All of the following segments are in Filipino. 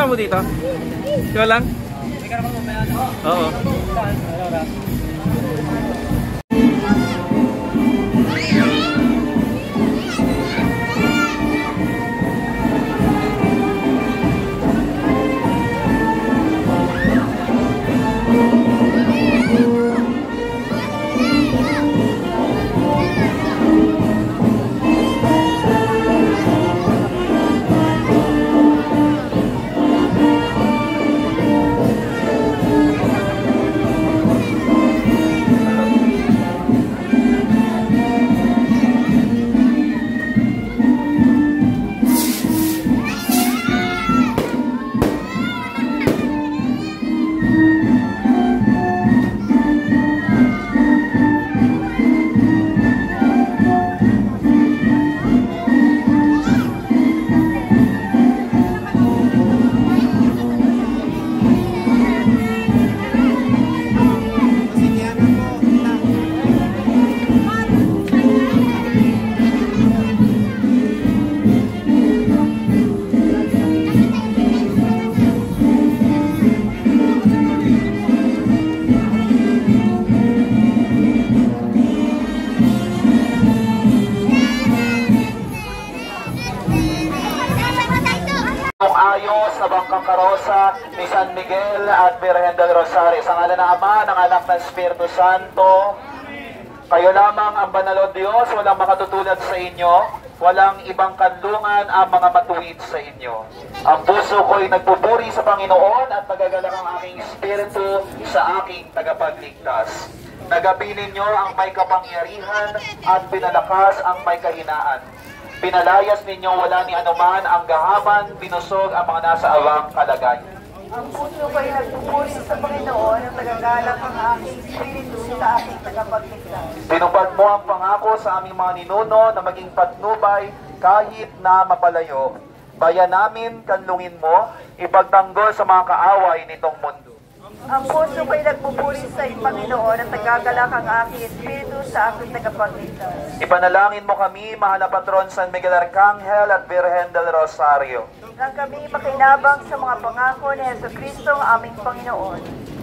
kasama mo dito? Ikaw lang? Oo. Ayos na bangkang karosa ni San Miguel at Virgen del Rosario. Sa ngalan ng Ama, ng Anak, ng Espiritu Santo, kayo lamang ang banal o Diyos, walang makatutulad sa inyo, walang ibang kanlungan ang mga matuwid sa inyo. Ang puso ko'y nagpupuri sa Panginoon at nagagalak ang aking espiritu sa aking tagapagligtas. Nagabilin niyo ang may kapangyarihan at pinalakas ang may kahinaan. Pinalayas ninyo wala ni anuman ang gahaman, binusog ang mga nasa awang kalagayan. Ang puso ko'y nagpupuri sa Panginoon at nagagalak ang aking espiritu sa aking tagapagligtas. Tinupad mo ang pangako sa aming mga ninuno na maging patnubay kahit na mapalayo. Bayan namin, kanlungin mo, ipagtanggol sa mga kaaway nitong mundo. Ang puso ko'y nagpupuri sa Panginoon at nagagalak ang aking espiritu sa aking tagapagligtas. Ipanalangin mo kami, mahal na patron San Miguel Arcangel at Virgen del Rosario. Nang kami makinabang sa mga pangako ni Jesucristo ang aming Panginoon.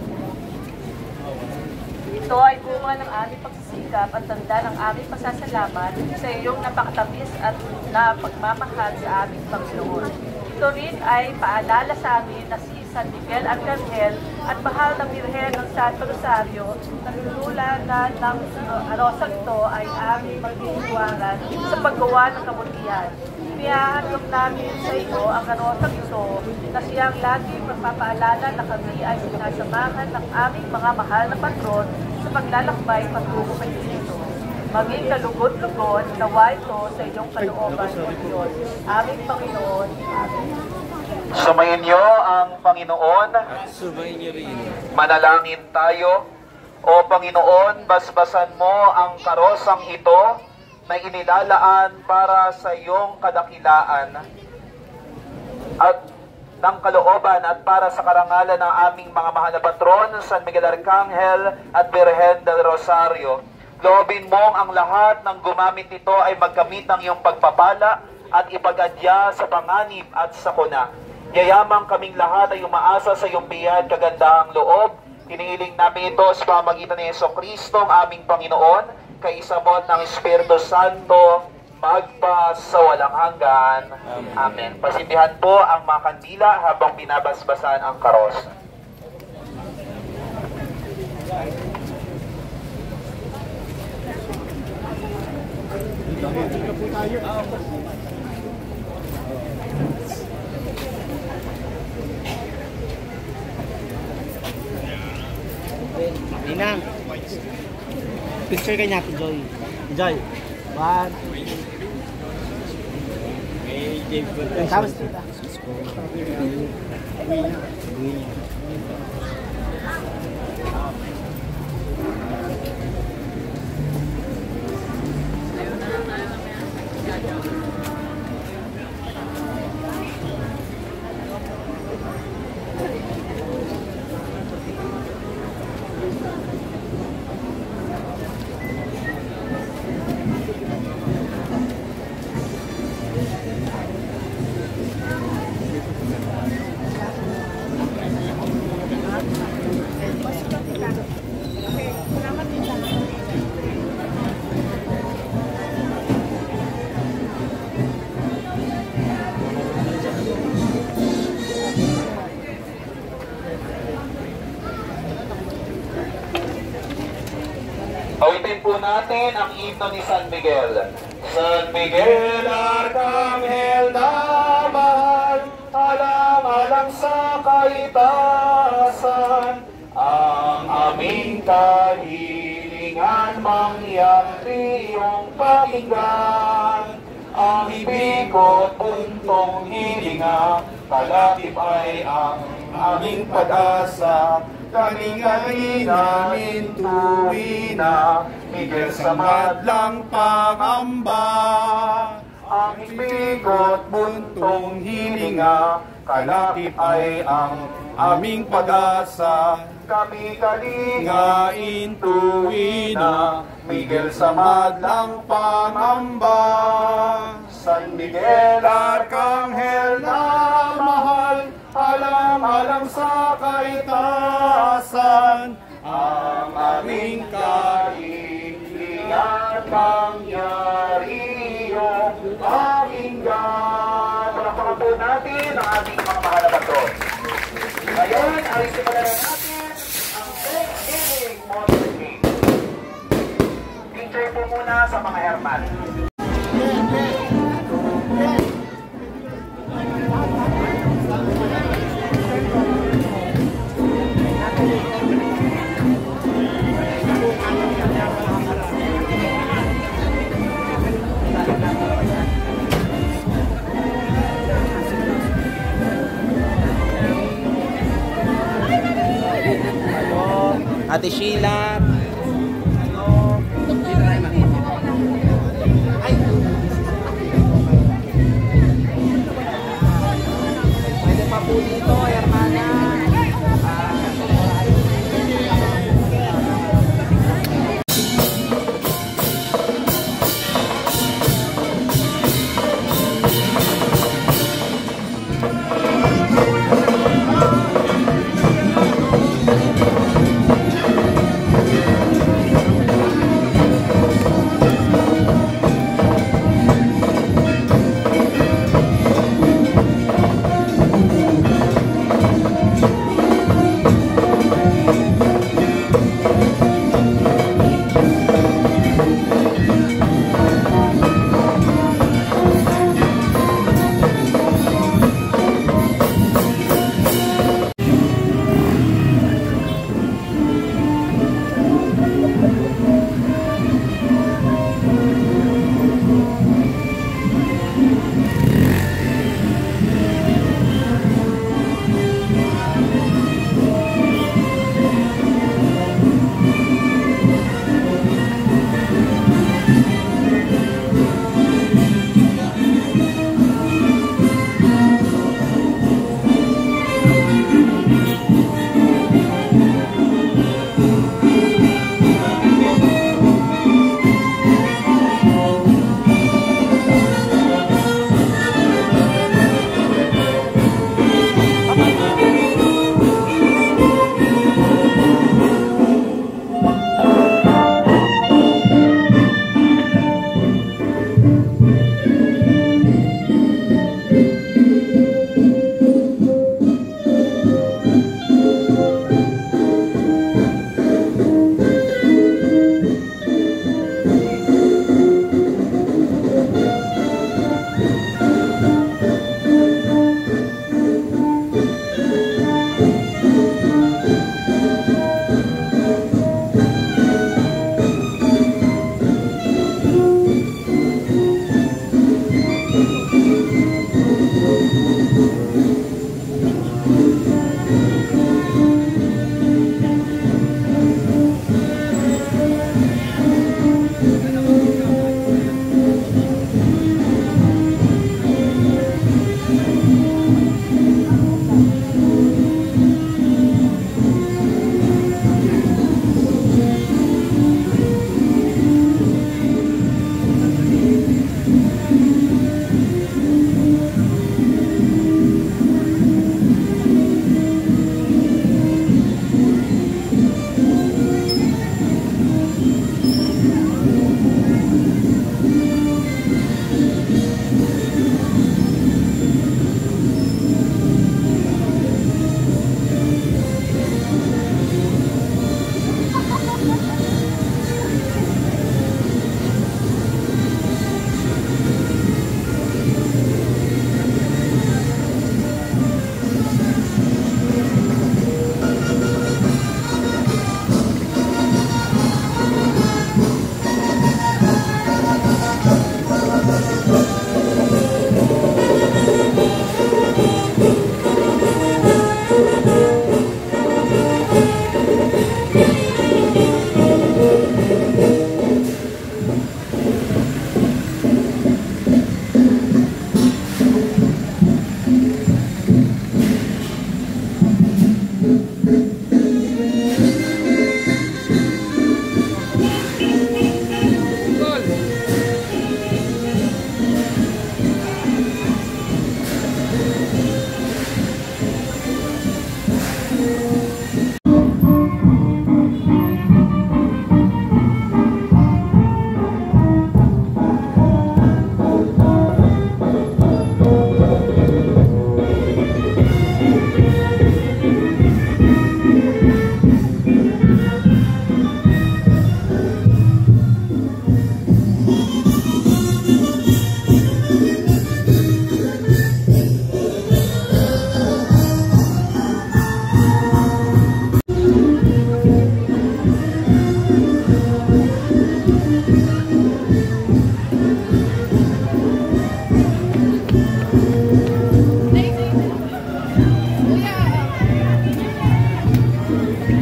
Ito ay bunga ng aming pagsisikap at tanda ng aming pasasalamat sa iyong napakatamis at napagmamahal sa aming Panginoon. Ito rin ay paalala sa amin na si San Miguel Arcangel at mahal na Birhen ng Santo Rosario na lulula na ng arosang ito ay aming magtitiwaran sa paggawa ng kabutihan. Inihahandog namin sa iyo ang arosang ito na siyang laging magpapaalala na kami ay sinasamahan ng aming mga mahal na patron sa paglalakbay patungo kay Cristo. Maging kalugod-lugod nawa ito sa iyong kalooban, O Diyos, aming Panginoon. Amen. Sumayin niyo ang Panginoon. Sumayin niyo rin. Manalangin tayo. O Panginoon, basbasan mo ang karosang ito na inilalaan para sa iyong kadakilaan at ng kalooban at para sa karangalan ng aming mga mahal na patron, San Miguel Arcangel at Virgen del Rosario. Loobin mong ang lahat ng gumamit nito ay magkamit ng iyong pagpapala at ipagadya sa panganib at sakuna. Yayamang kaming lahat ay umaasa sa iyong biyaya at kagandahang loob. Hinihiling namin ito sa pamamagitan ni Jesucristo, ang aming Panginoon, kaisabot ng Espiritu Santo, magpa sa walang hanggan. Amen. Pasindihan po ang mga kandila habang binabasbasan ang karos. Inang. Picture kay natin, Joy. Joy. 1, 2. Ang tapos dito. Silipin po natin ang himno ni San Miguel. San Miguel, Arkanghel na mahal, alang-alang sa kaitaasan, ang aming kahilingan mangyari iyong pakinggan. Ang ibig ko't buntong hilinga, kalakip ay ang aming pag-asa. Kaninganin namin tuwina, Miguel sa madlang pangamba. Ang ibig ko't buntong hilinga, kalakip ay ang aming pag-asa. Kami kalingain tuwina, Miguel sa madlang pangamba. San Miguel, Arkanghel na mahal, alang-alang sa kaitaasan, ang aming kahilingan mangyari iyong pakinggan. Palakpakan po natin ang ating mga mahal na patrón. Ngayon ay simulan na natin ang Thanksgiving Motorcade. Picture po muna sa mga herman. Ate Sheila. Pwede pa po dito, hermana.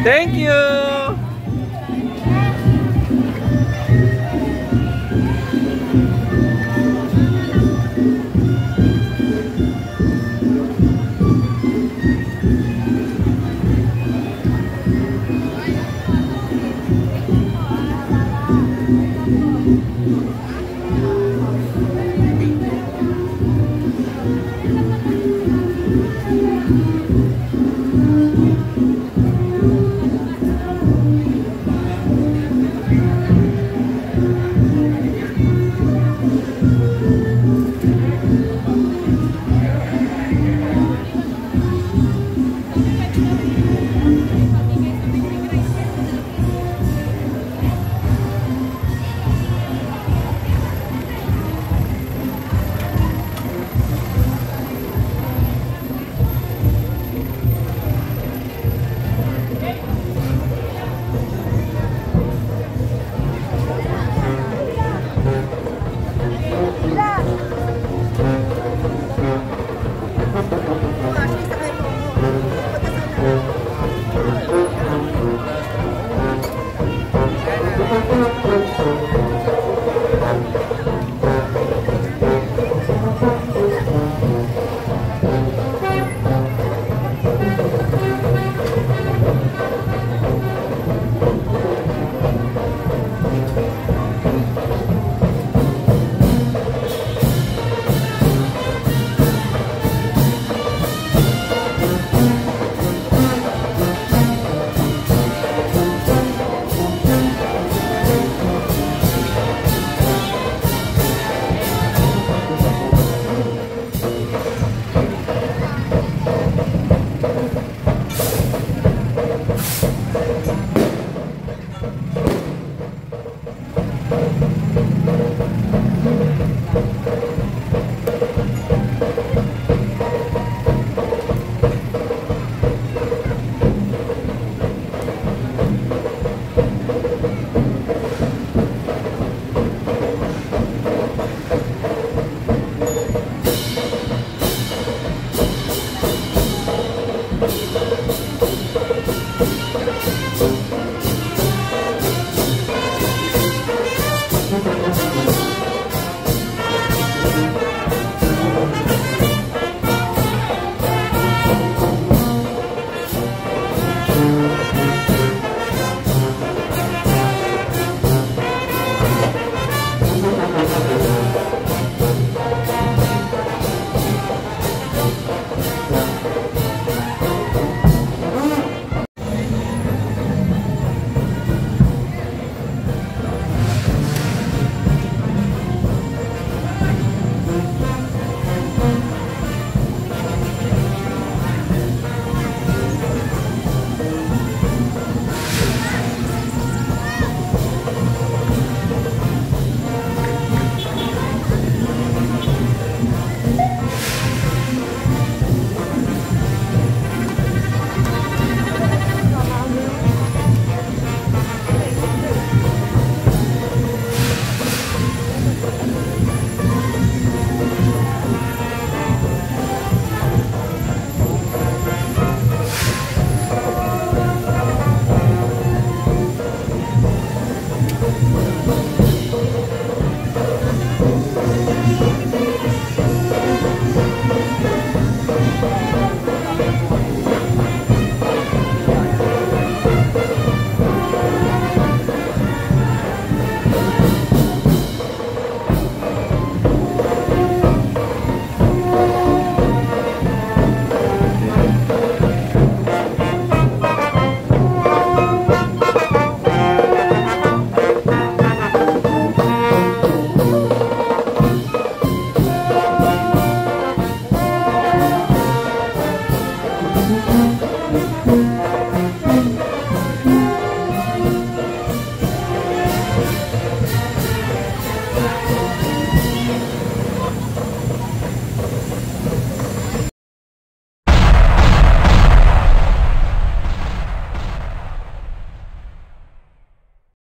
Thank you!